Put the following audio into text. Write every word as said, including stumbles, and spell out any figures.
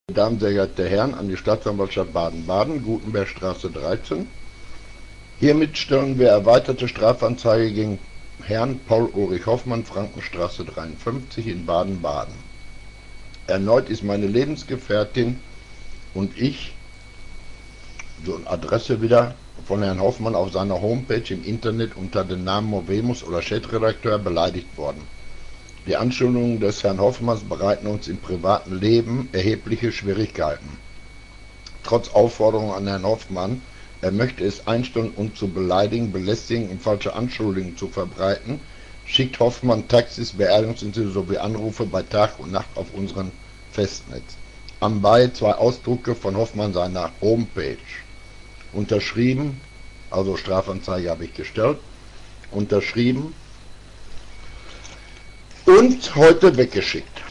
Meine Damen, sehr geehrte Herren, an die Staatsanwaltschaft Baden-Baden, Gutenbergstraße dreizehn. Hiermit stellen wir erweiterte Strafanzeige gegen Herrn Paul-Ulrich Hoffmann, Frankenstraße dreiundfünfzig in Baden-Baden. Erneut ist meine Lebensgefährtin und ich, so eine Adresse wieder, von Herrn Hoffmann auf seiner Homepage im Internet unter dem Namen Movemus oder Chefredakteur beleidigt worden. Die Anschuldigungen des Herrn Hoffmanns bereiten uns im privaten Leben erhebliche Schwierigkeiten. Trotz Aufforderung an Herrn Hoffmann, er möchte es einstellen, uns zu beleidigen, belästigen und falsche Anschuldigungen zu verbreiten, schickt Hoffmann Taxis, Beerdigungsinstitute sowie Anrufe bei Tag und Nacht auf unseren Festnetz. Anbei zwei Ausdrucke von Hoffmann seiner Homepage. Unterschrieben, also Strafanzeige habe ich gestellt, unterschrieben und heute weggeschickt.